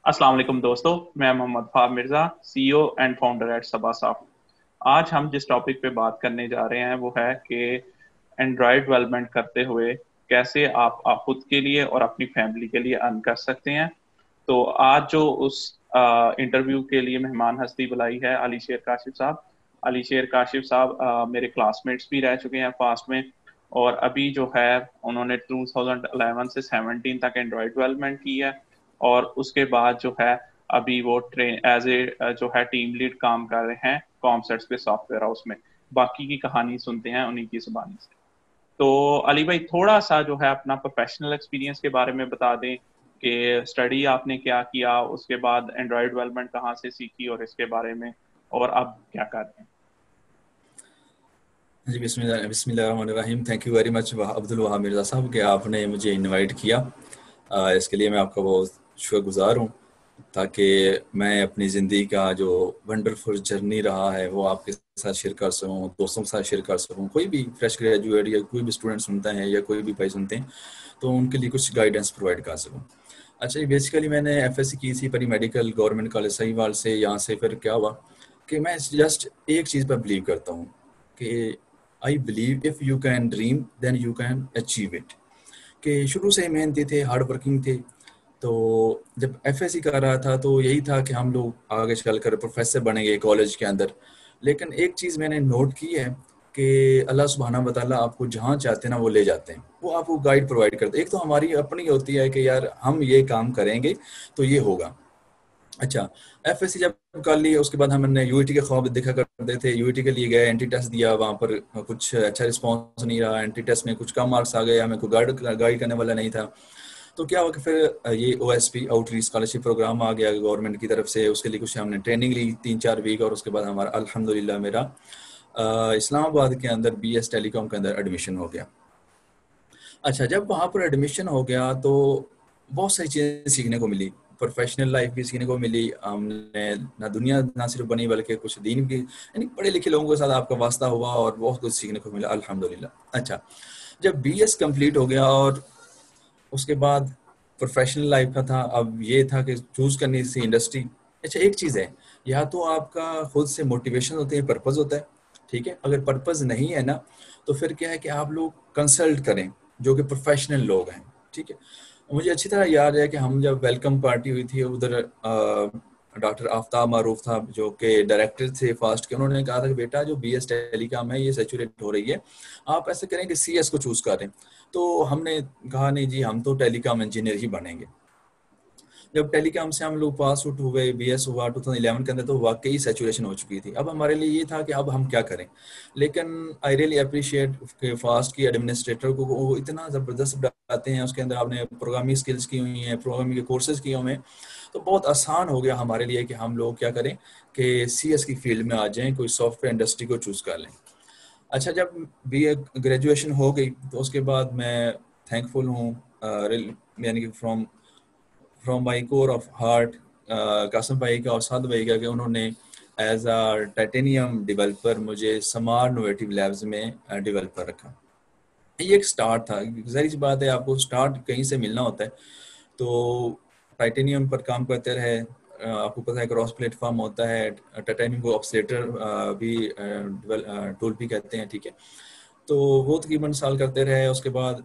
अस्सलाम वालेकुम दोस्तों। मैं मोहम्मद फाह Mirza, CEO and founder at Saba soft. आज हम जिस टॉपिक पे बात करने जा रहे हैं वो है कि एंड्रॉयड डेवलपमेंट करते हुए कैसे आप खुद के लिए और अपनी फैमिली के लिए अर्न कर सकते हैं। तो आज जो उस इंटरव्यू के लिए मेहमान हस्ती बुलाई है अली शेर काशिफ साहब। अली शेर काशिफ साहब मेरे क्लासमेट्स भी रह चुके हैं फास्ट में, और अभी जो है उन्होंने 2011 से 17 तक एंड्रॉयड डेवलपमेंट की है। और उसके बाद जो है अभी वो ट्रेन एज ए जो है टीम लीड काम कर रहे हैं कॉमसेट्स के सॉफ्टवेयर हाउस में। बाकी की कहानी सुनते हैं उन्हीं की जुबानी से। तो अली भाई, थोड़ा सा जो है अपना प्रोफेशनल एक्सपीरियंस के बारे में बता दें कि स्टडी आपने क्या किया, उसके बाद एंड्रॉयड डेवलपमेंट कहाँ से सीखी और इसके बारे में, और अब क्या कर रहे हैं। जी बिस्मिल्लाहिर्रहमानिर्रहीम। Thank you very much Abdul Wahab Mirza साहब कि आपने मुझे इनवाइट किया। इसके लिए मैं आपका बहुत शुक्रगुज़ार हूँ, ताकि मैं अपनी ज़िंदगी का जो वंडरफुल जर्नी रहा है वो आपके साथ शेयर कर सकूँ, दोस्तों के साथ शेयर कर सकूँ। कोई भी फ्रेश ग्रेजुएट या कोई भी स्टूडेंट सुनता है या कोई भी भाई सुनते हैं तो उनके लिए कुछ गाइडेंस प्रोवाइड कर सकूँ। अच्छा, ये बेसिकली मैंने एफएससी की थी परी मेडिकल गवर्नमेंट कॉलेज सहीवाल से। यहाँ से फिर क्या हुआ कि मैं जस्ट एक चीज़ पर बिलीव करता हूँ कि I believe if you can dream then you can achieve it. कि शुरू से ही मेहनती थे, हार्ड वर्किंग थे। तो जब एफएससी कर रहा था तो यही था कि हम लोग आगे चलकर प्रोफेसर बनेंगे कॉलेज के अंदर। लेकिन एक चीज़ मैंने नोट की है कि अल्लाह सुब्हाना व तआला आपको जहाँ चाहते हैं ना वो ले जाते हैं, वो आपको गाइड प्रोवाइड करते हैं। एक तो हमारी अपनी होती है कि यार हम ये काम करेंगे तो ये होगा। अच्छा, एफएससी जब कर ली उसके बाद हमने यूईटी के ख्वाब देखा करते थे। यूईटी के लिए गए, एंटी टेस्ट दिया, वहाँ पर कुछ अच्छा रिस्पॉन्स नहीं रहा। एंटी टेस्ट में कुछ कम मार्क्स आ गए, हमें कोई गाइड करने वाला नहीं था। तो क्या हुआ कि फिर ये ओएसपी आउटरीच स्कॉलरशिप प्रोग्राम आ गया गवर्नमेंट की तरफ से। उसके लिए कुछ हमने ट्रेनिंग ली 3-4 वीक, और उसके बाद हमारा अल्हम्दुलिल्लाह मेरा इस्लामाबाद के अंदर बीएस टेलीकॉम के अंदर एडमिशन हो गया। अच्छा, जब वहाँ पर एडमिशन हो गया तो बहुत सारी चीज़ें सीखने को मिली, प्रोफेशनल लाइफ भी सीखने को मिली। हमने ना दुनिया ना सिर्फ बनी बल्कि कुछ दीन भी, यानी पढ़े लिखे लोगों के साथ आपका वास्ता हुआ और बहुत कुछ सीखने को मिला अल्हम्दुलिल्लाह। अच्छा, जब बीएस कंप्लीट हो गया और उसके बाद प्रोफेशनल लाइफ का था, अब ये था कि चूज करनी थी इंडस्ट्री। अच्छा, एक चीज़ है, या तो आपका खुद से मोटिवेशन होती है, पर्पज़ होता है, ठीक है। अगर पर्पज़ नहीं है ना तो फिर क्या है कि आप लोग कंसल्ट करें जो कि प्रोफेशनल लोग हैं, ठीक है। मुझे अच्छी तरह याद है कि हम जब वेलकम पार्टी हुई थी उधर, डॉक्टर आफ्ताब मारूफ था जो कि डायरेक्टर थे फास्ट के। उन्होंने कहा था कि बेटा जो बीएस टेलीकॉम है ये सैचुरेट हो रही है, आप ऐसे करें कि सीएस को चूज करें। तो हमने कहा नहीं जी, हम तो टेलीकॉम इंजीनियर ही बनेंगे। जब टेलीकॉम से हम लोग पास आउट हुए, बीएस हुआ 2011 के अंदर, तो वाकई सैचुरेशन हो चुकी थी। अब हमारे लिए ये था कि अब हम क्या करें। लेकिन आई रियली अप्रिशिएट के फास्ट की एडमिनिस्ट्रेटर को, वो इतना ज़बरदस्त बताते हैं। उसके अंदर आपने प्रोग्रामिंग स्किल्स की हुई हैं, प्रोग्रामिंग के कोर्सेज किए हुए हैं, तो बहुत आसान हो गया हमारे लिए कि हम लोग क्या करें कि सीएस की फील्ड में आ जाएं, कोई सॉफ्टवेयर इंडस्ट्री को चूज़ कर लें। अच्छा, जब बीए ग्रेजुएशन हो गई तो उसके बाद मैं थैंकफुल हूँ, यानी कि from from my core of heart, Qasim भाई का और साद भाई का, कि उन्होंने एज आ टाइटेनियम डेवलपर मुझे समार नोवेटिव लैब्स में डेवलपर रखा। ये एक स्टार्ट था, जाहिर सी बात है आपको स्टार्ट कहीं से मिलना होता है। तो टाइटेनियम पर काम करते रहे। आपको पता है क्रॉस प्लेटफॉर्म होता है, टाइटेनियम को ऑक्सीलेटर भी टूल भी कहते हैं, ठीक है। तो वो तकरीबन साल करते रहे। उसके बाद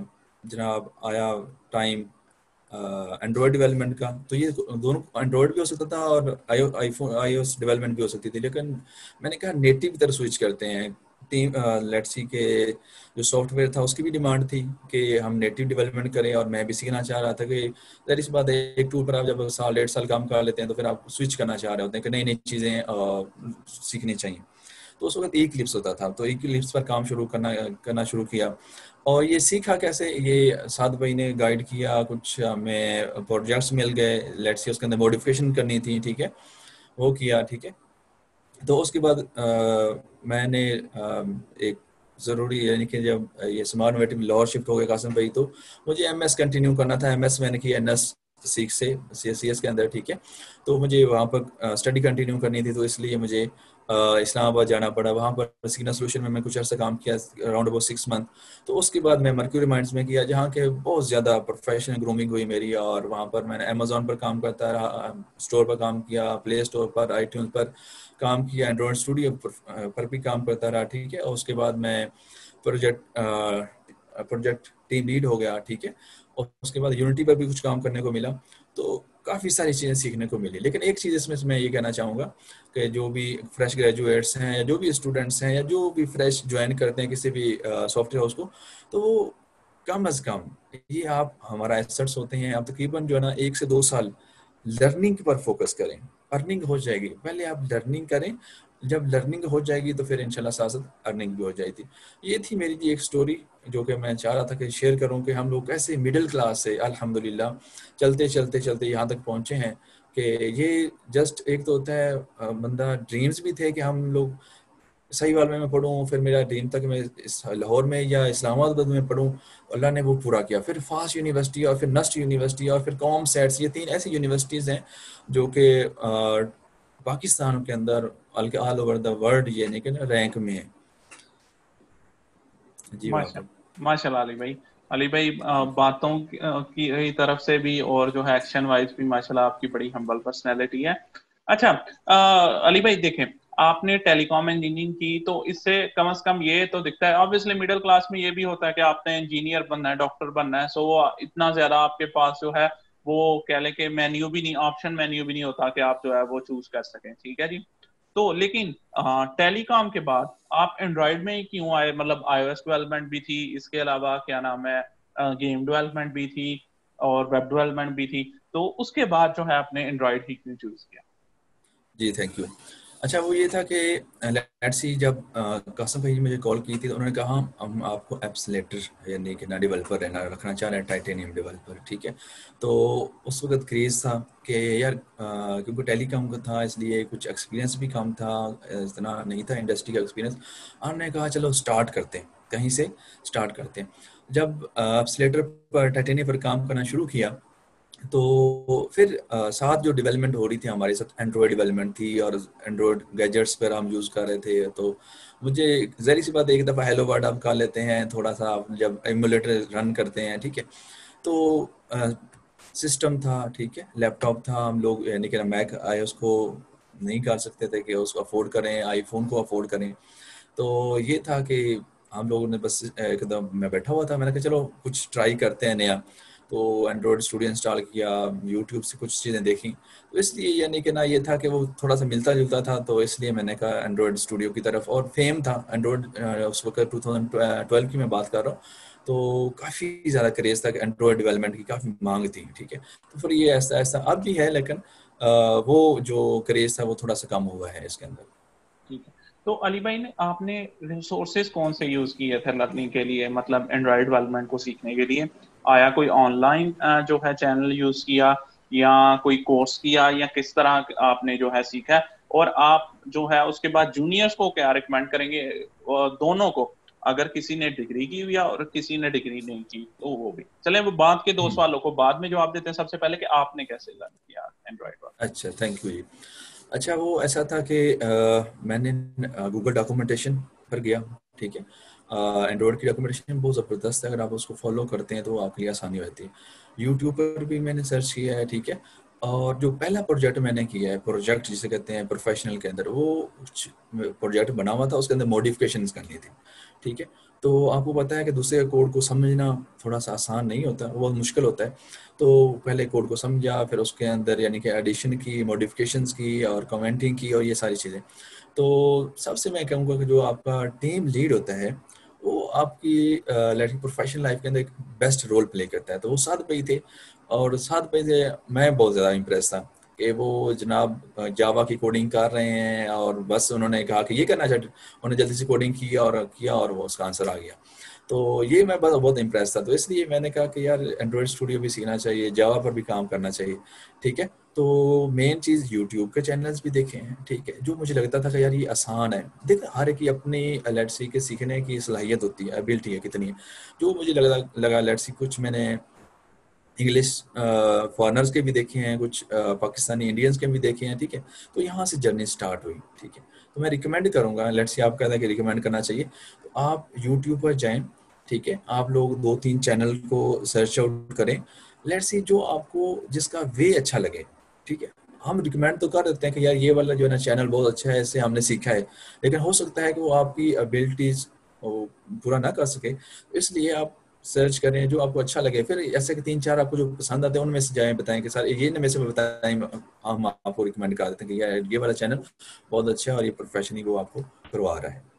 जनाब आया टाइम एंड्रॉयड डेवलपमेंट का। तो ये दोनों एंड्रॉयड भी हो सकता था और आईफोन आईओएस डेवलपमेंट भी हो सकती थी, लेकिन मैंने कहा नेटिव की तरफ स्विच करते हैं। टीम लेट्स सी के जो सॉफ्टवेयर था उसकी भी डिमांड थी कि हम नेटिव डेवलपमेंट करें, और मैं भी सीखना चाह रहा था कि जाहिर सी बात है एक टूल पर आप जब साल 1.5 साल काम कर लेते हैं तो फिर आप स्विच करना चाह रहे होते हैं कि नई नई चीज़ें सीखनी चाहिए। तो उस वक्त इक्लिप्स होता था, तो इक्लिप्स पर काम शुरू करना शुरू किया। और ये सीखा कैसे, ये साद भाई ने गाइड किया, कुछ हमें प्रोजेक्ट्स मिल गए, लेट्स से उसके अंदर मॉडिफिकेशन करनी थी, ठीक है, वो किया, ठीक है। तो उसके बाद मैंने एक ज़रूरी, यानी कि जब ये स्मार्ट इनोवेटिव लाहौर शिफ्ट हो गया कासिम भाई, तो मुझे एमएस कंटिन्यू करना था। एमएस मैंने किया 6 से CSCS के अंदर, ठीक है। तो मुझे वहाँ पर स्टडी कंटिन्यू करनी थी, तो इसलिए मुझे इस्लामाबाद जाना पड़ा। वहाँ पर सीना सोल्यूशन में मैं कुछ अर्सा काम किया, अराउंड अबाउट 6 मंथ। तो उसके बाद मैं मर्क्यूरी माइंड्स में किया, जहाँ के बहुत ज़्यादा प्रोफेशनल ग्रूमिंग हुई मेरी, और वहाँ पर मैंने अमेजोन पर काम करता रहा, स्टोर पर काम किया, प्ले स्टोर पर, iTunes पर काम किया, एंड्रॉयड स्टूडियो पर भी काम करता रहा, ठीक है। और उसके बाद मैं प्रोजेक्ट टीम लीड हो गया, ठीक है। और उसके बाद यूनिटी पर भी कुछ काम करने को मिला, तो काफ़ी सारी चीज़ें सीखने को मिली। लेकिन एक चीज़ इसमें मैं ये कहना चाहूँगा कि जो भी फ्रेश ग्रेजुएट्स हैं, या जो भी स्टूडेंट्स हैं, या जो भी फ्रेश ज्वाइन करते हैं किसी भी सॉफ्टवेयर हाउस को, तो वो कम अज़ कम, ये आप हमारा एसेट्स होते हैं, आप तकरीबन जो है ना 1 से 2 साल लर्निंग पर फोकस करें। अर्निंग हो जाएगी, पहले आप लर्निंग करें, जब लर्निंग हो जाएगी तो फिर इंशाल्लाह साथ साथ अर्निंग भी हो जाएगी। ये थी मेरी जी एक स्टोरी, जो कि मैं चाह रहा था कि शेयर करूं कि हम लोग कैसे मिडिल क्लास से अल्हम्दुलिल्लाह चलते चलते चलते यहाँ तक पहुँचे हैं। कि ये जस्ट एक तो होता है बंदा, ड्रीम्स भी थे कि हम लोग सही वाल में पढ़ूँ, फिर मेरा ड्रीम था कि मैं लाहौर में या इस्लामाबाद में पढ़ूँ, अल्लाह ने वो पूरा किया। फिर फास्ट यूनिवर्सिटी, और फिर नस्ट यूनिवर्सिटी, और फिर कॉम सेट्स, ये 3 ऐसी यूनिवर्सिटीज़ हैं जो कि पाकिस्तान के अंदर ऑल ओवर द वर्ल्ड यानी कि रैंक में है। जी माशा माशाल्लाह अली भाई बातों की तरफ से भी और जो है एक्शन वाइज भी माशाल्लाह आपकी बड़ी हम्बल पर्सनैलिटी है। अच्छा अली भाई देखें, आपने टेलीकॉम इंजीनियरिंग की, तो इससे कम से कम ये तो दिखता है, ऑब्वियसली मिडिल क्लास में ये भी होता है कि आपने इंजीनियर बनना है, डॉक्टर बनना है, सो इतना ज्यादा आपके पास जो है वो कह लें कि मेन्यू भी नहीं, ऑप्शन मेन्यू भी नहीं होता कि आप जो है वो चूज कर सकें, ठीक है जी। तो लेकिन टेलीकॉम के बाद आप एंड्रॉयड में ही क्यों आए? मतलब iOS डेवलपमेंट भी थी, इसके अलावा क्या नाम है गेम डेवलपमेंट भी थी, और वेब डेवलपमेंट भी थी, तो उसके बाद जो है आपने एंड्रॉयड ही क्यों चूज किया? जी थैंक यू। अच्छा, वो ये था कि लेट्स सी, जब कासिम भाई ने मुझे कॉल की थी, तो उन्होंने कहा हम आपको एप्सलेटर यानी कि ना डेवलपर रहना रखना चाह रहे हैं, टाइटेनियम डेवलपर, ठीक है। तो उस वक्त क्रेज़ था कि यार क्योंकि टेलीकॉम का था, इसलिए कुछ एक्सपीरियंस भी कम था, इतना नहीं था इंडस्ट्री का एक्सपीरियंस। हमने कहा चलो स्टार्ट करते हैं, कहीं से स्टार्ट करते हैं। जब एप्सलेटर पर, टाइटेनियम पर काम करना शुरू किया, तो फिर साथ जो डेवलपमेंट हो रही थी हमारे साथ, एंड्रॉयड डेवलपमेंट थी, और एंड्रॉयड गैजेट्स पर हम यूज़ कर रहे थे। तो मुझे ज़री सी बात, एक दफ़ा हेलो वर्ड आप कर लेते हैं, थोड़ा सा आप जब एमुलेटर रन करते हैं, ठीक है। तो सिस्टम था, ठीक है, लैपटॉप था, हम लोग यानी कि मैक आए उसको नहीं कर सकते थे कि उसको अफोर्ड करें, आईफोन को अफोर्ड करें। तो ये था कि हम लोगों ने बस एकदम, मैं बैठा हुआ था, मैंने कहा चलो कुछ ट्राई करते हैं नया। तो एंड्रॉयड स्टूडियो इंस्टॉल किया, यूट्यूब से कुछ चीज़ें देखी, तो इसलिए यानी कि ना ये था कि वो थोड़ा सा मिलता जुलता था, तो इसलिए मैंने कहा एंड्रॉयड स्टूडियो की तरफ। और फेम था एंड्रॉयड, उस वक्त 2012 की मैं बात कर रहा हूँ, तो काफ़ी ज़्यादा क्रेज़ था कि एंड्रॉयड डेवलपमेंट की काफ़ी मांग थी, ठीक है। तो फिर ये ऐसा ऐसा अब भी है, लेकिन वो जो क्रेज़ था वो थोड़ा सा कम हुआ है इसके अंदर। ठीक है। तो अली भाई ने आपने रिसोर्सेज कौन से यूज किए थे लर्निंग के लिए, मतलब एंड्रॉयड डेवलपमेंट को सीखने के लिए? आया कोई ऑनलाइन जो है चैनल यूज किया, या कोई कोर्स किया, या किस तरह आपने जो है सीखा? और आप जो है उसके बाद जूनियर्स को क्या रिकमेंड करेंगे, दोनों को, अगर किसी ने डिग्री की हुई है और किसी ने डिग्री नहीं की, तो वो भी चले। वो बाद के 2 सवालों को बाद में जवाब देते हैं, सबसे पहले कि आपने कैसे लर्न किया एंड्रॉयड? अच्छा, थैंक यू जी। अच्छा, वो ऐसा था कि मैंने गूगल डॉक्यूमेंटेशन पर गया, ठीक है। एंड्रॉयड की डॉक्यूमेंटेशन बहुत ज़बरदस्त है, अगर आप उसको फॉलो करते हैं तो आपके लिए आसानी होती है। यूट्यूब पर भी मैंने सर्च किया है, ठीक है। और जो पहला प्रोजेक्ट मैंने किया है, प्रोजेक्ट जिसे कहते हैं प्रोफेशनल के अंदर, वो प्रोजेक्ट बना हुआ था, उसके अंदर मॉडिफिकेशंस करनी थी, ठीक है। तो आपको पता है कि दूसरे कोड को समझना थोड़ा सा आसान नहीं होता, बहुत मुश्किल होता है। तो पहले कोड को समझा, फिर उसके अंदर यानी कि एडिशन की, मॉडिफिकेशंस की, और कमेंटिंग की, और ये सारी चीज़ें। तो सबसे मैं कहूँगा कि जो आपका टीम लीड होता है, वो आपकी प्रोफेशनल लाइफ के अंदर एक बेस्ट रोल प्ले करता है। तो वो साथ पे ही थे, और साथ पे से मैं बहुत ज़्यादा इम्प्रेस था कि वो जनाब जावा की कोडिंग कर रहे हैं, और बस उन्होंने कहा कि ये करना चाहिए, उन्होंने जल्दी से कोडिंग की और किया, और वो उसका आंसर आ गया। तो ये मैं बहुत बहुत इम्प्रेस था, तो इसलिए मैंने कहा कि यार एंड्रॉयड स्टूडियो भी सीखना चाहिए, जावा पर भी काम करना चाहिए, ठीक है। तो मेन चीज़ यूट्यूब के चैनल्स भी देखे हैं, ठीक है, जो मुझे लगता था कि यार ये आसान है। देख, हर एक की अपनी लेट्स सी के सीखने की सलाहियत होती है, एबिलिटी है कितनी है। जो मुझे लगा लगा लेट्स सी कुछ मैंने इंग्लिश फॉरेनर्स के भी देखे हैं, कुछ पाकिस्तानी इंडियंस के भी देखे हैं, ठीक है। तो यहाँ से जर्नी स्टार्ट हुई, ठीक है। तो मैं रिकमेंड करूँगा, लेट्स से आप कहते हैं कि रिकमेंड करना चाहिए, तो आप यूट्यूब पर जाएं, ठीक है। आप लोग 2-3 चैनल को सर्च आउट करें, लेट्स सी जो आपको जिसका वे अच्छा लगे, ठीक है। हम रिकमेंड तो कर देते हैं कि यार ये वाला जो है ना चैनल बहुत अच्छा है, इससे हमने सीखा है, लेकिन हो सकता है कि वो आपकी एबिलिटीज पूरा ना कर सके, इसलिए आप सर्च करें जो आपको अच्छा लगे, फिर ऐसे कि 3-4 आपको जो पसंद आते हैं उनमें से जाएं, बताएं कि सर ये ना में से बताएं, हम आपको रिकमेंड कर देते हैं कि यार ये वाला चैनल बहुत अच्छा है और ये प्रोफेशनली वो आपको करवा रहा है।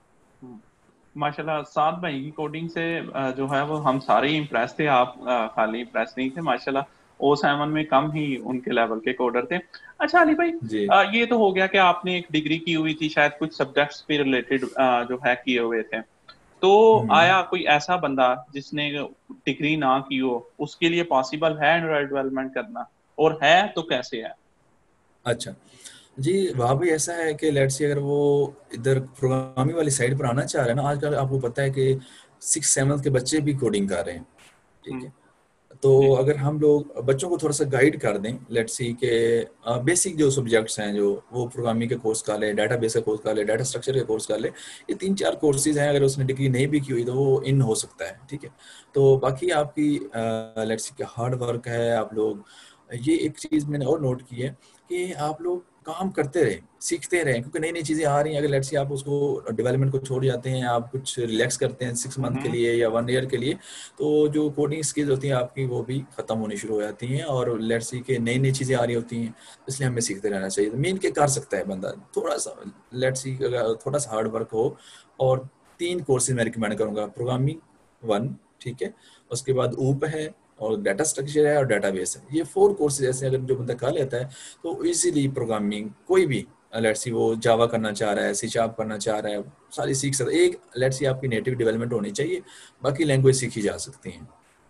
माशाल्लाह, साद भाई की कोडिंग से जो है वो हम सारे ही इम्प्रेस थे। आप खाली इम्प्रेस नहीं थे माशाल्लाह। ओ सेवन में कम ही उनके लेवल के कोडर थे। अच्छा अली भाई, जी। ये तो हो गया कि आपने एक डिग्री की हुई थी, शायद कुछ सब्जेक्ट्स पे रिलेटेड जो है किए हुए थे। तो हम्म। आया कोई ऐसा बंदा जिसने डिग्री ना की हो, उसके लिए पॉसिबल है एंड्रॉइड डेवलपमेंट करना, और है तो कैसे है? अच्छा जी, वहाँ भी ऐसा है कि लेट्स से अगर वो इधर प्रोग्रामिंग वाली साइड पर आना चाह रहे हैं ना, आजकल आपको पता है कि 6-7 के बच्चे भी कोडिंग कर रहे हैं, ठीक हम्म। है। तो जी। अगर हम लोग बच्चों को थोड़ा सा गाइड कर दें, लेट्स सी के बेसिक जो सब्जेक्ट्स हैं, जो वो प्रोग्रामिंग के कोर्स कर ले, डाटाबेस का कोर्स कर ले, डाटा स्ट्रक्चर के कोर्स कर ले, ये 3-4 कोर्सेज हैं, अगर उसने डिग्री नहीं भी की हुई तो वो इन हो सकता है, ठीक है। तो बाकी आपकी लेट्स सी के हार्ड वर्क है, आप लोग ये एक चीज़ मैंने और नोट की है कि आप लोग काम करते रहें, सीखते रहें, क्योंकि नई नई चीज़ें आ रही हैं। अगर लेट्स से आप उसको डेवलपमेंट को छोड़ जाते हैं, आप कुछ रिलैक्स करते हैं 6 मंथ के हम्म। लिए या 1 ईयर के लिए, तो जो कोडिंग स्किल्स होती हैं आपकी वो भी खत्म होनी शुरू हो जाती हैं, और लेट्स सी के नई नई चीज़ें आ रही होती हैं, इसलिए हमें सीखते रहना चाहिए। तो मेन के कर सकता है बंदा, थोड़ा सा लेट्स सी अगर थोड़ा सा हार्ड वर्क हो, और 3 कोर्सेज मैं रिकमेंड करूँगा। प्रोग्रामिंग 1, ठीक है, उसके बाद ऊप है, और डाटा स्ट्रक्चर है, और डाटाबेस है। ये 4 कोर्सेज ऐसे अगर जो बंदा कर लेता है तो इजीली प्रोग्रामिंग कोई भी, लेट्स सी वो जावा करना चाह रहा है, सी शार्प करना चाह रहा है, सारी सीख सकता है। एक लेट्स सी आपकी नेटिव डेवलपमेंट होनी चाहिए, बाकी लैंग्वेज सीखी जा सकती हैं।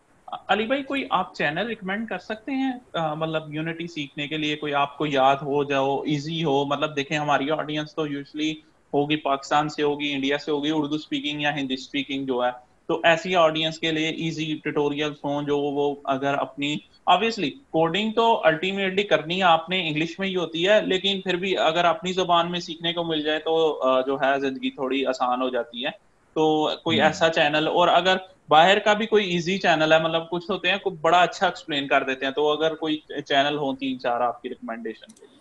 अली भाई, कोई आप चैनल रिकमेंड कर सकते हैं मतलब यूनिटी सीखने के लिए? कोई आपको याद हो, जो इजी हो? मतलब देखें, हमारी ऑडियंस तो यूजुअली होगी पाकिस्तान से, होगी इंडिया से, होगी उर्दू स्पीकिंग या हिंदी स्पीकिंग जो है। तो ऐसी ऑडियंस के लिए इजी ट्यूटोरियल्स हों जो वो अगर अपनी, ऑब्वियसली कोडिंग तो अल्टीमेटली करनी है आपने इंग्लिश में ही होती है, लेकिन फिर भी अगर अपनी जुबान में सीखने को मिल जाए तो जो है जिंदगी थोड़ी आसान हो जाती है। तो कोई हम्म। ऐसा चैनल, और अगर बाहर का भी कोई इजी चैनल है, मतलब कुछ होते हैं कुछ बड़ा अच्छा एक्सप्लेन कर देते हैं, तो अगर कोई चैनल हो 3-4 आपकी रिकमेंडेशन के लिए।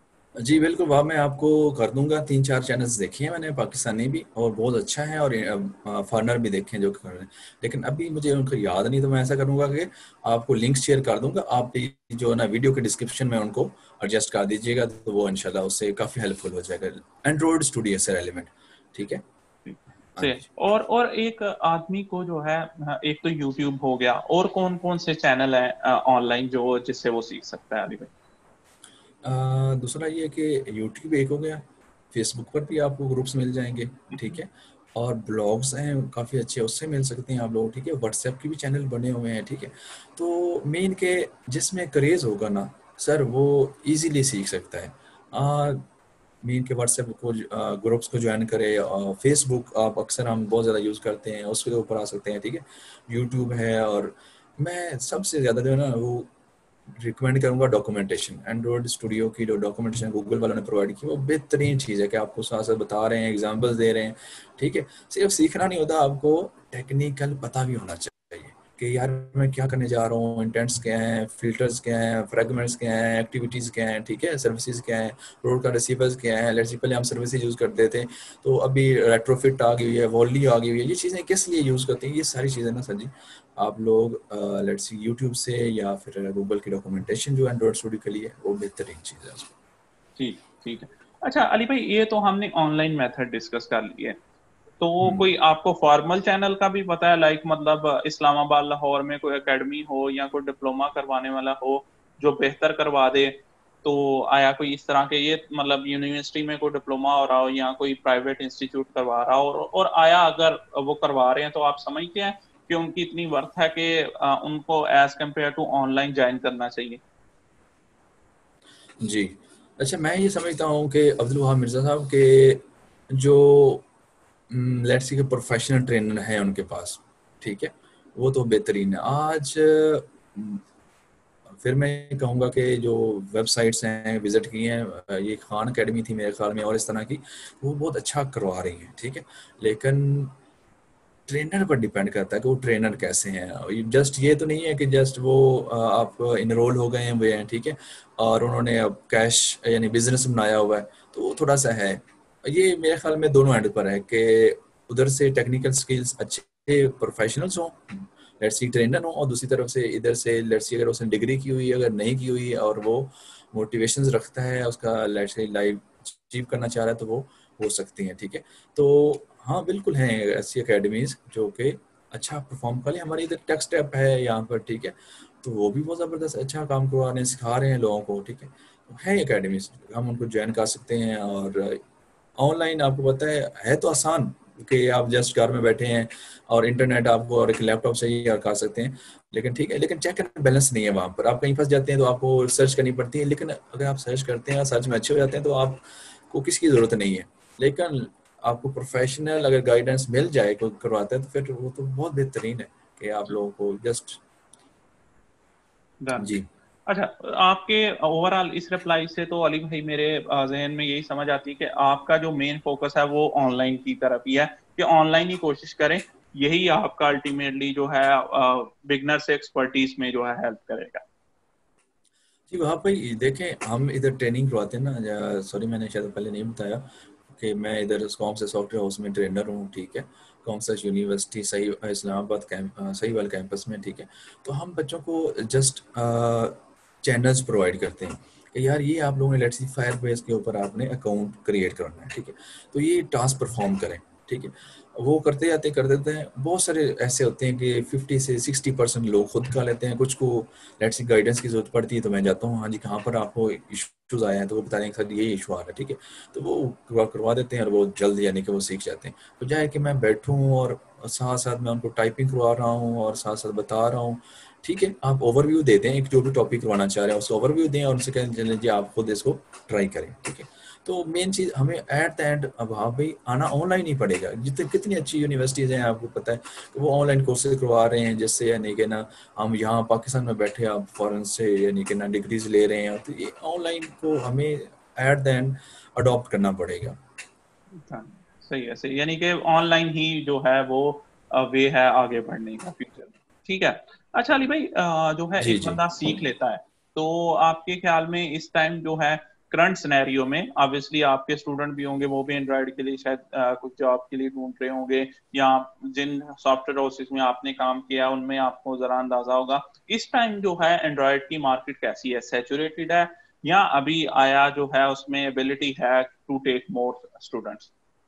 जी बिल्कुल, वह मैं आपको कर दूंगा। 3-4 चैनल्स देखे हैं मैंने पाकिस्तानी भी, और बहुत अच्छा है, और फॉरेनर भी देखे हैं जो कर रहे हैं, लेकिन अभी मुझे उनको याद नहीं। तो मैं ऐसा करूंगा कि आपको लिंक शेयर कर दूंगा, आप जो है ना वीडियो के डिस्क्रिप्शन में उनको एडजस्ट कर दीजिएगा, तो वो इंशाल्लाह उससे काफ़ी हेल्पफुल हो जाएगा। एंड्रॉइड स्टूडियो से एलिमेंट, ठीक है। हाँ से जी। और एक आदमी को जो है, एक तो यूट्यूब हो गया, और कौन कौन से चैनल हैं ऑनलाइन जो जिससे वो सीख सकता है अली भाई? दूसरा ये कि यूट्यूब एक हो गया, फेसबुक पर भी आपको ग्रुप्स मिल जाएंगे, ठीक है। और ब्लॉग्स हैं काफ़ी अच्छे, उससे मिल सकते हैं आप लोग, ठीक है। व्हाट्सएप के भी चैनल बने हुए हैं, ठीक है। तो मेन के जिसमें क्रेज़ होगा ना सर, वो इजीली सीख सकता है। मेन के व्हाट्सएप को ग्रुप्स को ज्वाइन करें, और फेसबुक आप अक्सर हम बहुत ज़्यादा यूज़ करते हैं, उसके ऊपर आ सकते हैं, ठीक है। यूट्यूब है, और मैं सबसे ज़्यादा जो है ना वो रिकमेंड करूंगा डॉक्यूमेंटेशन। एंड्रॉइड स्टूडियो की जो डॉक्यूमेंटेशन गूगल वालों ने प्रोवाइड की, वो बेहतरीन चीज़ है कि आपको साथ साथ बता रहे हैं, एग्जांपल्स दे रहे हैं, ठीक है। सिर्फ सीखना नहीं होता, आपको टेक्निकल पता भी होना चाहिए कि यार मैं क्या करने जा रहा हूँ, इंटेंट्स क्या हैं, फिल्टर्स क्या हैं, फ्रेगमेंट्स क्या हैं, एक्टिविटीज़ क्या हैं, ठीक है, सर्विसेज क्या हैं, रोड का रिसीवर्स क्या है। लेट्स पहले हम सर्विसेज यूज़ करते थे, तो अभी रेट्रोफिट आ गई हुई है, वॉली आ गई हुई है। ये चीज़ें किस लिए यूज़ करते हैं, ये सारी चीज़ें ना सर जी, आप लोग लेट्स सी यूट्यूब से या फिर गूगल की डॉक्यूमेंटेशन जो एंड्रॉइड स्टूडियो के लिए, वो बेहतरीन चीज़ है। ठीक, ठीक है। अच्छा अली भाई, ये तो हमने ऑनलाइन मेथड डिस्कस कर लिए। तो हम्म। कोई आपको फॉर्मल चैनल का भी पता है, लाइक मतलब इस्लामाबाद लाहौर में कोई एकेडमी हो या कोई डिप्लोमा करवाने वाला हो जो बेहतर करवा दे? तो आया कोई इस तरह के, ये मतलब यूनिवर्सिटी में कोई डिप्लोमा हो रहा हो या कोई प्राइवेट इंस्टीट्यूट करवा रहा हो, और आया अगर वो करवा रहे हैं तो आप समझते हैं कि उनकी इतनी वर्थ है कि उनको as compare to online join करना चाहिए? जी। अच्छा, मैं ये समझता हूँ कि अब्दुल वहाब मिर्ज़ा साहब के जो लेट्स सी के प्रोफेशनल ट्रेनर हैं उनके पास, ठीक है, वो तो बेहतरीन है। आज फिर मैं कहूँगा कि जो वेबसाइट्स हैं विजिट की हैं, ये खान एकेडमी थी मेरे ख्याल में और इस तरह की, वो बहुत अच्छा करवा रही हैं, ठीक है। लेकिन ट्रेनर पर डिपेंड करता है कि वो ट्रेनर कैसे हैं। जस्ट ये तो नहीं है कि जस्ट वो आप इनरोल हो गए हैं हुए हैं, ठीक है, और उन्होंने अब कैश यानी बिजनेस बनाया हुआ है, तो वो थोड़ा सा है। ये मेरे ख्याल में दोनों एंड पर है कि उधर से टेक्निकल स्किल्स अच्छे प्रोफेशनल्स हों, लेट्स सी ट्रेनर हो, और दूसरी तरफ से इधर से लेट्स सी अगर उसने डिग्री की हुई है, अगर नहीं की हुई है और वो मोटिवेशंस रखता है उसका लेट्स सी लाइफ अचीव करना चाह रहा है, तो वो हो सकती हैं, ठीक है। तो हाँ बिल्कुल हैं ऐसी एकेडमीज जो कि अच्छा परफॉर्म कर रही है। हमारे इधर टेक स्टेप है यहाँ पर, ठीक है, तो वो भी बहुत ज़बरदस्त अच्छा काम करवा रहे हैं, सिखा रहे हैं लोगों को, ठीक है। तो है एकेडमीज, हम उनको ज्वाइन कर सकते हैं। और ऑनलाइन आपको पता है तो आसान कि आप जस्ट घर में बैठे हैं और इंटरनेट आपको और एक लैपटॉप चाहिए और कर सकते हैं, लेकिन ठीक है, लेकिन चेक एंड बैलेंस नहीं है वहाँ पर। आप कहीं फंस जाते हैं तो आपको सर्च करनी पड़ती है, लेकिन अगर आप सर्च करते हैं, सर्च में अच्छे हो जाते हैं, तो आपको किसकी ज़रूरत नहीं है। लेकिन आपको प्रोफेशनल अगर गाइडेंस मिल जाए, कोई करवाता है, तो फिर वो तो बहुत बेहतरीन है कि आप लोगों को जस्ट डन। जी। अच्छा, आपके ओवरऑल इस रिप्लाई से तो अली भाई मेरे जहन में यही समझ आती है कि आपका जो मेन फोकस है वो ऑनलाइन की तरफ ही है, कि ऑनलाइन ही कोशिश करें, यही आपका अल्टीमेटली जो है बिगनर से एक्सपर्टीज में जो है हेल्प करेगा। जी वहाँ पर देखें, हम इधर ट्रेनिंग करवाते हैं ना, सॉरी मैंने शायद पहले नहीं बताया कि मैं इधर कॉम से सॉफ्टवेयर हाउस में ट्रेनर हूँ, ठीक है, कॉम से यूनिवर्सिटी सही इस्लामाबाद सही वाले कैंपस में, ठीक है। तो हम बच्चों को जस्ट चैनल्स प्रोवाइड करते हैं कि यार ये आप लोगों ने लेट्स सी फायर बेस के ऊपर आपने अकाउंट क्रिएट करना है, ठीक है, तो ये टास्क परफॉर्म करें, ठीक है। वो करते जाते कर देते हैं। बहुत सारे ऐसे होते हैं कि 50 से 60% लोग खुद कर लेते हैं, कुछ को लेट्स सी गाइडेंस की जरूरत पड़ती है, तो मैं जाता हूँ, हाँ जी कहाँ पर आपको इश्यूज आए हैं, तो वो बता देंगे सर ये इशू आ रहा है, ठीक है, तो वो करवा देते हैं और वो जल्द यानी कि वो सीख जाते हैं। तो चाहे कि मैं बैठूँ और साथ साथ मैं उनको टाइपिंग करवा रहा हूँ और साथ साथ बता रहा हूँ, ठीक है। आप ओवरव्यू दे दें, एक जो भी टॉपिक करवाना चाह रहे हैं उसको ओवरव्यू दें और उनसे कहें चलें जी आप खुद इसको ट्राई करें, ठीक है। तो मेन चीज़ हमें एट द एंड अब हाँ भाई आना ऑनलाइन ही पड़ेगा। जितने कितनी अच्छी यूनिवर्सिटीज़ हैं आपको पता है कि वो ऑनलाइन कोर्सेज करवा रहे हैं, जिससे यानी कि ना हम यहाँ पाकिस्तान में बैठे आप फॉरेन से यानी कि ना डिग्रीज ले रहे हैं, तो ये ऑनलाइन को हमें एट द एंड अडॉप्ट करना पड़ेगा। हाँ, सही है, सही, यानी कि ऑनलाइन ही जो है वो वे है आगे बढ़ने का फ्यूचर में। ठीक है। अच्छा अली भाई, जो है जी एक जी बंदा सीख लेता है, तो आपके ख्याल में इस टाइम जो है करंट सिनेरियो में, ऑब्वियसली आपके स्टूडेंट भी होंगे, वो भी एंड्रॉयड के लिए शायद कुछ जॉब के लिए ढूंढ रहे होंगे, या जिन सॉफ्टवेयर हाउसेस में आपने काम किया उनमें आपको जरा अंदाजा होगा, इस टाइम जो है एंड्रॉयड की मार्केट कैसी है, सैचुरेटेड है, या अभी आया जो है उसमें एबिलिटी है टू टेक मोर स्टूडेंट्स?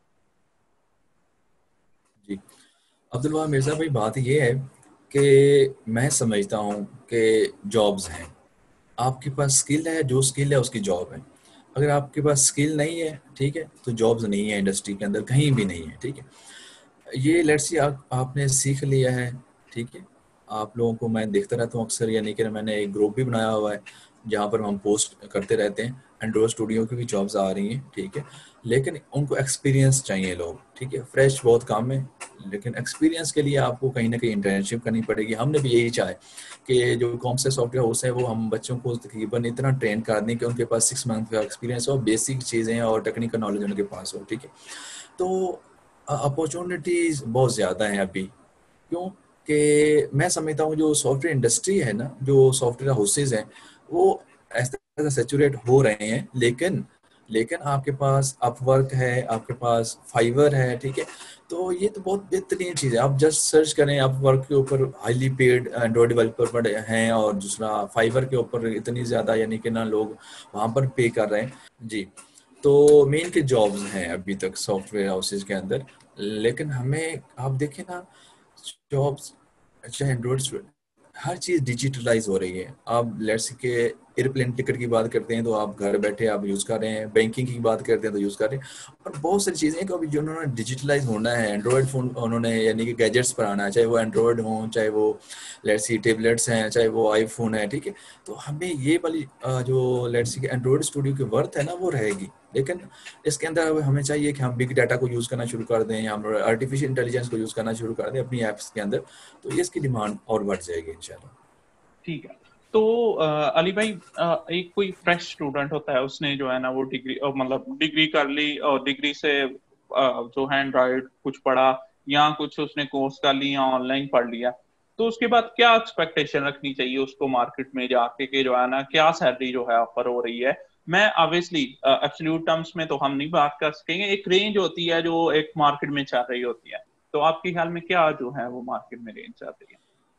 जी अब्दुल वहाब मिर्ज़ा भाई, बात ये है कि मैं समझता हूँ कि जॉब्स हैं, आपके पास स्किल है, जो स्किल है उसकी जॉब है। अगर आपके पास स्किल नहीं है, ठीक है, तो जॉब्स नहीं है इंडस्ट्री के अंदर, कहीं भी नहीं है, ठीक है। ये लेट्स सी आपने सीख लिया है, ठीक है। आप लोगों को मैं देखता रहता हूँ अक्सर, यानी कि मैंने एक ग्रुप भी बनाया हुआ है जहाँ पर हम पोस्ट करते रहते हैं। एंड्रॉयड स्टूडियो की भी जॉब्स आ रही हैं, ठीक है, लेकिन उनको एक्सपीरियंस चाहिए लोग, ठीक है। फ्रेश बहुत काम है, लेकिन एक्सपीरियंस के लिए आपको कहीं ना कहीं इंटर्नशिप करनी पड़ेगी। हमने भी यही चाहा है कि जो कौन से सॉफ्टवेयर हाउस है वो हम बच्चों को तकरीबन इतना ट्रेन कर दें कि उनके पास 6 मंथ का एक्सपीरियंस हो, बेसिक चीज़ें और टेक्निकल नॉलेज उनके पास हो, ठीक है। तो अपॉर्चुनिटीज बहुत ज़्यादा हैं अभी, क्यों कि मैं समझता हूँ जो सॉफ्टवेयर इंडस्ट्री है ना, जो सॉफ्टवेयर हाउसेज हैं, वो ऐसा ऐसा सेचुरेट हो रहे हैं, लेकिन लेकिन आपके पास अपवर्क है, आपके पास फाइवर है, ठीक है, तो ये तो बहुत बेहतरीन चीज़ है। आप जस्ट सर्च करें, अपवर्क के ऊपर हाईली पेड एंड्रॉयड डेवलपर हैं, और दूसरा फाइवर के ऊपर इतनी ज़्यादा यानी कि ना लोग वहाँ पर पे कर रहे हैं जी। तो मेन के जॉब्स हैं अभी तक सॉफ्टवेयर हाउसेज के अंदर, लेकिन हमें आप देखें ना जॉब्स, अच्छा एंड्रॉइड हर चीज़ डिजिटलाइज हो रही है। आप लेट्स के एयरप्लेन टिकट की बात करते हैं तो आप घर बैठे आप यूज़ कर रहे हैं, बैंकिंग की बात करते हैं तो यूज़ कर रहे हैं, और बहुत सारी चीज़ें हैं कि जो उन्होंने डिजिटलाइज होना है, एंड्रॉयड फ़ोन उन्होंने यानी कि गैजेट्स पर आना है, चाहे वो एंड्रॉयड हों, चाहे वो लेट्स सी टेबलेट्स हैं, चाहे वो आईफोन है, ठीक है। तो हमें ये वाली जो लेट्स सी एंड्रॉयड स्टूडियो की वर्थ है ना वो रहेगी, लेकिन इसके अंदर हमें चाहिए कि हम बिग डाटा को यूज़ करना शुरू कर दें, हम आर्टिफिशियल इंटेलिजेंस को यूज़ करना शुरू कर दें अपनी ऐप्स के अंदर, तो ये इसकी डिमांड और बढ़ जाएगी इंशाल्लाह। ठीक है। तो अली भाई, एक कोई फ्रेश स्टूडेंट होता है, उसने जो है ना वो डिग्री मतलब डिग्री कर ली, और डिग्री से जो है एंड्रॉइड कुछ पढ़ा, या कुछ उसने कोर्स कर ली, या ऑनलाइन पढ़ लिया, तो उसके बाद क्या एक्सपेक्टेशन रखनी चाहिए उसको मार्केट में जाके, कि जो है ना क्या सैलरी जो है ऑफर हो रही है? मैं ऑब्वियसली एब्सोल्यूट टर्म्स में तो हम नहीं बात कर सकेंगे, एक रेंज होती है जो एक मार्केट में चल रही होती है। तो आपके ख्याल में क्या जो है वो मार्केट में रेंज चल रही है?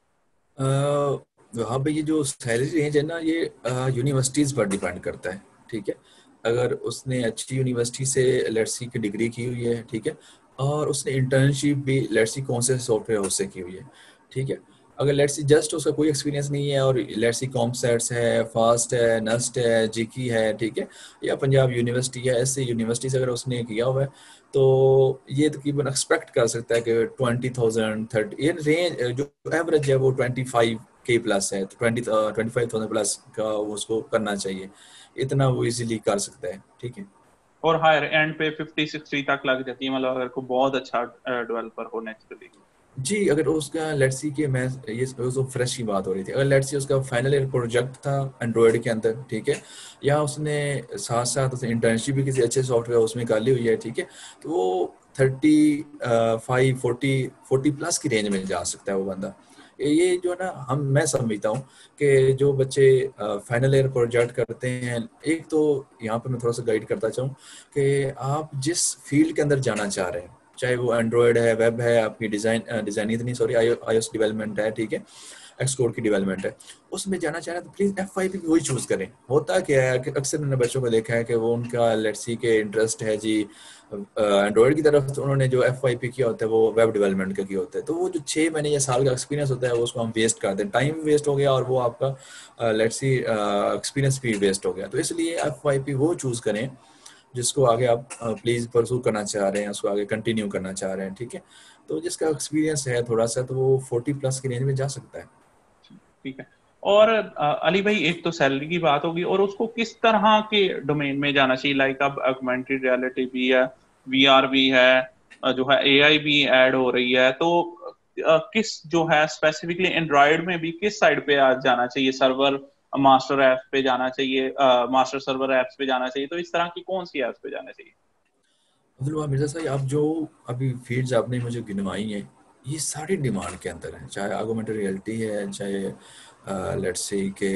वहाँ पे ये जो सैलरी रेंज है ना, ये यूनिवर्सिटीज़ पर डिपेंड करता है, ठीक है। अगर उसने अच्छी यूनिवर्सिटी से लेट्स सी की डिग्री की हुई है, ठीक है, और उसने इंटर्नशिप भी लेट्स सी कौन से सॉफ्टवेयर हाउस से की हुई है, ठीक है। अगर लेट्स सी जस्ट उसका कोई एक्सपीरियंस नहीं है और लेट्स सी कॉमसेट्स है, फास्ट है, नस्ट है, जीकी है, ठीक है, या पंजाब यूनिवर्सिटी है, ऐसे यूनिवर्सिटी से अगर उसने किया हुआ है, तो ये तकरीबन एक्सपेक्ट कर सकता है कि 20,000 30, ये रेंज जो एवरेज है वो 25K प्लस है, तो 25,000 प्लस का वो उसको करना चाहिए, इतना वो इजीली कर सकता है, ठीक है। और हायर एंड पे 50-60 तक लग जाती है, मतलब अगर कोई बहुत अच्छा डेवलपर हो नेचुरली। जी, अगर उसका लेट्स सी कि मैं ये तो फ्रेश की बात हो रही थी, अगर लेट्स सी उसका फाइनल ईयर प्रोजेक्ट था एंड्रॉयड के अंदर, ठीक है, या उसने साथ साथ उसने इंटर्नशिप भी किसी अच्छे सॉफ्टवेयर उसमें कर ली हुई है, ठीक है, तो वो 35 40 प्लस की रेंज में जा सकता है वो बंदा। ये जो है ना, मैं समझता हूँ कि जो बच्चे फाइनल ईयर प्रोजेक्ट करते हैं, एक तो यहाँ पर मैं थोड़ा सा गाइड करता चाहूँ कि आप जिस फील्ड के अंदर जाना चाह रहे हैं, चाहे वो एंड्रॉयड है, वेब है, आपकी डिजाइन इतनी सॉरी iOS डेवलपमेंट है, ठीक है, एक्सकोड की डेवलपमेंट है, उसमें जाना चाह रहे हैं तो प्लीज F5 वही चूज करें। होता क्या है कि अक्सर मैंने बच्चों को देखा है कि वो उनका लेट्स सी के इंटरेस्ट है जी एंड्रॉयड की तरफ, तो उन्होंने जो F5 किया होता है वो वेब डेवलपमेंट का किया होता है, तो वो जो 6 महीने या साल का एक्सपीरियंस होता है वो उसको हम वेस्ट कर दें, टाइम वेस्ट हो गया और वो आपका लेट्स सी एक्सपीरियंस भी वेस्ट हो गया। तो इसलिए F5 वो चूज करें जिसको आगे आप प्लीज परसू करना चाह रहे हैं, उसको आगे कंटिन्यू करना चाह रहे हैं, ठीक है। तो जिसका एक्सपीरियंस है थोड़ा सा, तो वो 40 प्लस की रेंज में जा सकता है। ठीक है। और अली भाई, एक तो सैलरी की बात होगी, और उसको किस तरह के डोमेन में जाना चाहिए? लाइक अब ऑगमेंटेड रियलिटी भी है, वीआर भी है, जो है एआई भी ऐड हो रही है, तो किस जो है स्पेसिफिकली एंड्रॉयड में भी किस साइड पे आज जाना चाहिए? सर्वर मास्टर ऐप्स पे जाना चाहिए, मास्टर सर्वर ऐप्स पे जाना चाहिए? तो इस तरह की कौन सी ऐप्स पे जाना चाहिए? अब्दुल मिर्जा साहब, आप जो अभी फील्ड्स आपने मुझे गिनवाई हैं, ये सारी डिमांड के अंदर है, चाहे ऑगमेंटेड रियलिटी है, चाहे लेट्स से के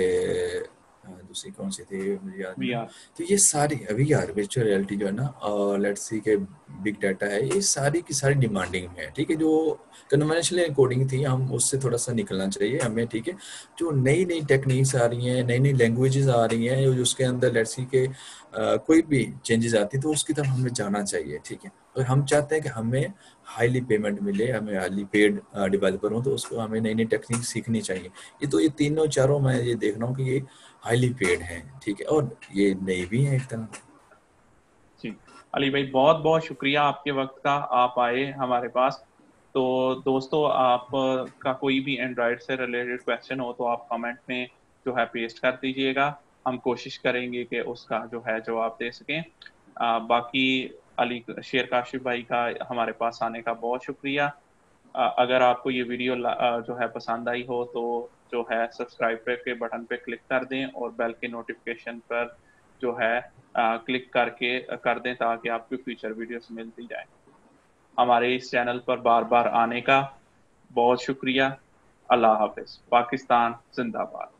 दूसरी कौन सी थी मुझे याद नहीं है। वीआर। तो ये सारी अभी यार वर्चुअल रियलिटी जो है ना, और लेट्स सी के बिग डाटा है, ये सारी की सारी डिमांडिंग में है, ठीक है। जो कन्वेंशनल कोडिंग थी, हम उससे थोड़ा सा निकलना चाहिए हमें, ठीक है। जो नई नई टेक्निक्स आ रही हैं, नई नई लैंग्वेजेस आ रही हैं, उसके अंदर लेट्स सी के कोई भी चेंजेस आती है तो उसकी तरफ हमें जाना चाहिए, ठीक है। और हम चाहते हैं कि हमें हाईली पेमेंट मिले, हमें हाईली पेड डेवलपर हो, तो उसको हमें नई नई टेक्निक सीखनी चाहिए। ये तीनों चारों मैं ये देख रहा हूँ कि ये हाईली पेड हैं, ठीक है, और ये नई भी हैं एक तरह। जी। अली भाई, बहुत बहुत शुक्रिया आपके वक्त का, आप आए हमारे पास। तो दोस्तों, आप का कोई भी एंड्रॉयड से रिलेटेड क्वेश्चन हो तो आप कमेंट में जो है पेस्ट कर दीजिएगा, हम कोशिश करेंगे कि उसका जो है जवाब दे सकें। बाकी अली शेर काशिफ भाई का हमारे पास आने का बहुत शुक्रिया। अगर आपको ये वीडियो जो है पसंद आई हो तो जो है सब्सक्राइब के बटन पे क्लिक कर दें, और बेल के नोटिफिकेशन पर जो है क्लिक करके कर दें, ताकि आपको फ्यूचर वीडियोस मिलती जाए। हमारे इस चैनल पर बार बार आने का बहुत शुक्रिया। अल्लाह हाफिज। पाकिस्तान जिंदाबाद।